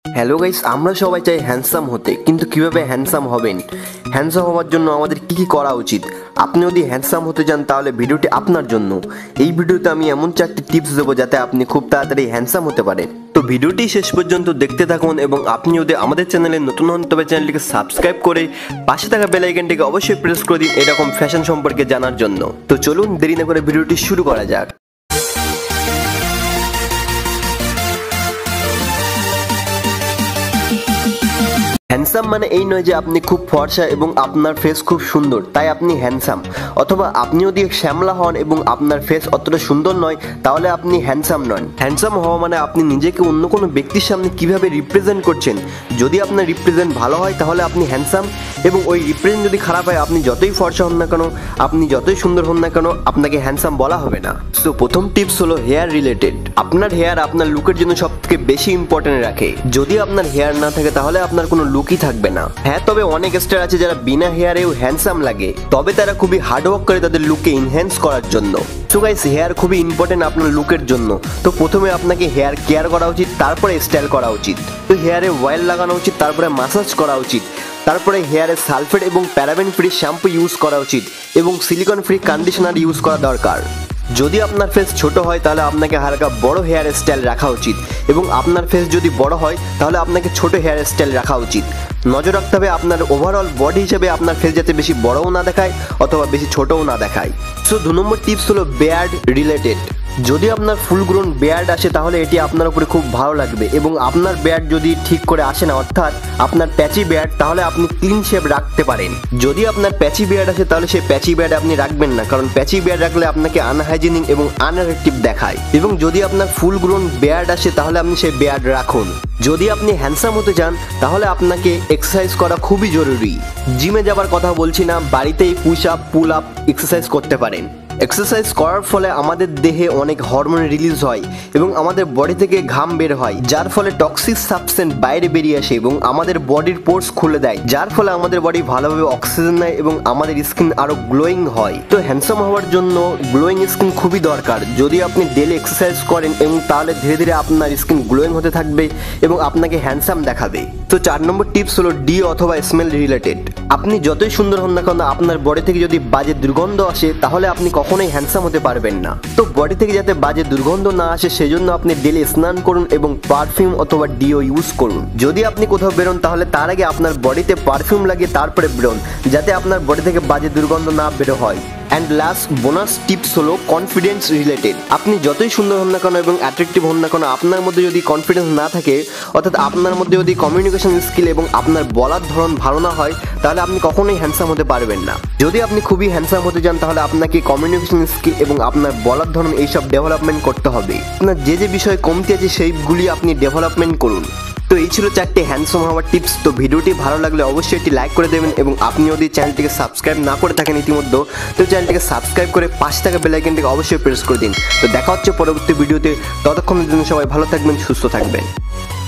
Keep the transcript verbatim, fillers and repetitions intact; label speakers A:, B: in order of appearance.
A: Hello guys, আমরা সবাই চাই হ্যান্ডসাম হতে, কিন্তু কিভাবে হ্যান্ডসাম হবেন, হ্যান্ডসাম হওয়ার জন্য আমাদের কি কি করা উচিত। আপনি যদি হ্যান্ডসাম হতে চান তাহলে ভিডিওটি আপনার জন্য। এই ভিডিওতে আমি এমন চারটি টিপস দেবো যাতে আপনি খুব তাড়াতাড়ি হ্যান্ডসাম হতে পারেন। তো ভিডিওটি শেষ পর্যন্ত দেখতে থাকুন এবং আপনি যদি আমাদের চ্যানেলে নতুন হন তবে চ্যানেলটিকে সাবস্ক্রাইব করে পাশে থাকা বেল আইকনটিকে অবশ্যই প্রেস করে দিন এরকম ফ্যাশন সম্পর্কে জানার জন্য। তো চলুন দেরি না করে ভিডিওটি শুরু করা যাক। হ্যান্ডসাম মানে এই নয় যে আপনি খুব ফর্সা এবং আপনার ফেস খুব সুন্দর তাই আপনি হ্যান্ডসাম, অথবা আপনি যদি শ্যামলা হন এবং আপনার ফেস অতটা সুন্দর নয় তাহলে আপনি হ্যান্ডসাম নন। হ্যান্ডসাম হওয়া মানে আপনি নিজেকে অন্য কোনো ব্যক্তির সামনে কিভাবে রিপ্রেজেন্ট করছেন। যদি আপনার রিপ্রেজেন্ট ভালো হয় তাহলে আপনি হ্যান্ডসাম, এবং ওই রিপ্রেজেন্ট যদি খারাপ হয় আপনি যতই ফর্সা হন না কেন, আপনি যতই সুন্দর হন না কেন, আপনাকে হ্যান্ডসাম বলা হবে না। তো প্রথম টিপস হলো হেয়ার রিলেটেড। আপনার হেয়ার আপনার লুকের জন্য সবথেকে বেশি ইম্পর্টেন্ট রাখে। যদি আপনার হেয়ার না থাকে তাহলে আপনার কোনো লুকই থাকবে না। হ্যাঁ, তবে অনেক স্টার আছে যারা বিনা হেয়ারেও হ্যান্ডসাম লাগে, তবে তারা খুবই হার্ডওয়ার্ক করে তাদের লুককে এনহ্যান্স করার জন্য। সো গাইস, হেয়ার খুবই ইম্পর্টেন্ট আপনার লুকের জন্য। তো প্রথমে আপনাকে হেয়ার কেয়ার করা উচিত, তারপরে স্টাইল করা উচিত। তো হেয়ারে অয়েল লাগানো উচিত, তারপরে মাসাজ করা উচিত, তারপরে হেয়ারে সালফেট এবং প্যারাবেন ফ্রি শ্যাম্পু ইউজ করা উচিত এবং সিলিকন ফ্রি কন্ডিশনার ইউজ করা দরকার। যদি আপনার ফেস ছোট হয় তাহলে আপনাকে হালকা বড় হেয়ার স্টাইল রাখা উচিত, এবং আপনার ফেস যদি বড় হয় তাহলে আপনাকে ছোট হেয়ার স্টাইল রাখা উচিত। নজর রাখতে হবে আপনার ওভারঅল বডি হিসেবে আপনার ফেস যাতে বেশি বড়ও না দেখায় অথবা বেশি ছোটও না দেখায়। সো দু নম্বর টিপস হলো বিয়ার্ড রিলেটেড। যদি আপনার ফুল গ্রোন বিয়ার্ড আসে তাহলে এটি আপনার উপরে খুব ভালো লাগবে, এবং আপনার বিয়ার্ড যদি ঠিক করে আসে না, অর্থাৎ আপনার প্যাচি বিয়ার্ড, তাহলে আপনি ক্লিন শেপ রাখতে পারেন। যদি আপনার প্যাচি বিয়ার্ড আসে তাহলে সেই প্যাচি বিয়ার্ড আপনি রাখবেন না, কারণ প্যাচি বিয়ার্ড রাখলে আপনাকে আনহাইজেনিক এবং আনঅ্যাট্রাকটিভ দেখায়। এবং যদি আপনার ফুল গ্রোন বিয়ার্ড আসে তাহলে আপনি সেই বিয়ার্ড রাখুন। যদি আপনি হ্যান্ডসাম হতে চান তাহলে আপনাকে এক্সারসাইজ করা খুবই জরুরি। জিমে যাবার কথা বলছি না, বাড়িতেই push up pull up exercise করতে পারেন। এক্সারসাইজ করার ফলে আমাদের দেহে অনেক হরমোন রিলিজ হয় এবং আমাদের বডি থেকে ঘাম বের হয়, যার ফলে টক্সিক সাবস্টেন্স বাইরে বেরিয়ে আসে এবং আমাদের বডির পোর্স খুলে দেয়, যার ফলে আমাদের বডি ভালোভাবে অক্সিজেন নেয় এবং আমাদের স্কিন আরো গ্লোয়িং হয়। তো হ্যান্ডসাম হওয়ার জন্য গ্লোয়িং স্কিন খুবই দরকার। যদি আপনি ডেলি এক্সারসাইজ করেন এবং তাহলে ধীরে ধীরে আপনার স্কিন গ্লোয়িং হতে থাকবে এবং আপনাকে হ্যান্ডসাম দেখাবে। তো চার নম্বর টিপস হলো ডি অথবা স্মেল রিলেটেড। আপনি যতই সুন্দর হন না কেন, আপনার বডি থেকে যদি বাজে দুর্গন্ধ আসে তাহলে আপনি কখনোই হ্যান্ডসাম হতে পারবেন না। তো বডি থেকে যাতে বাজে দুর্গন্ধ না আসে সেজন্য আপনি ডেলি স্নান করুন এবং পারফিউম অথবা ডিও ইউজ করুন। যদি আপনি কোথাও বেরোন তাহলে তার আগে আপনার বডিতে পারফিউম লাগিয়ে তারপরে বেরোন, যাতে আপনার বডি থেকে বাজে দুর্গন্ধ না বেরো হয়। অ্যান্ড লাস্ট বোনাস টিপস হলো কনফিডেন্স রিলেটেড। আপনি যতই সুন্দর হন না কেন এবং অ্যাট্রাকটিভ হন না কেন, আপনার মধ্যে যদি কনফিডেন্স না থাকে, অর্থাৎ আপনার মধ্যে যদি কমিউনিকেশন স্কিল এবং আপনার বলার ধরন ভালো না হয়, তাহলে আপনি কখনোই হ্যান্ডসাম হতে পারবেন না। যদি আপনি খুবই হ্যান্ডসাম হতে চান তাহলে আপনাকে কমিউনিকেশন স্কিল এবং আপনার বলার ধরন এইসব ডেভেলপমেন্ট করতে হবে। আপনার যে যে বিষয়ে কমতি আছে সেইগুলি আপনি ডেভেলপমেন্ট করুন। তো এই ছিল চারটে হ্যান্ডসাম হওয়ার টিপস। তো ভিডিওটি ভালো লাগলে অবশ্যই একটি লাইক করে দেবেন, এবং আপনি যদি চ্যানেলটিকে সাবস্ক্রাইব না করে থাকেন ইতিমধ্যে, তো চ্যানেলটিকে সাবস্ক্রাইব করে পাশে থাকা বেল আইকনটিকে অবশ্যই প্রেস করে দিন। তো দেখা হচ্ছে পরবর্তী ভিডিওতে। ততক্ষণের জন্য সবাই ভালো থাকবেন, সুস্থ থাকবেন।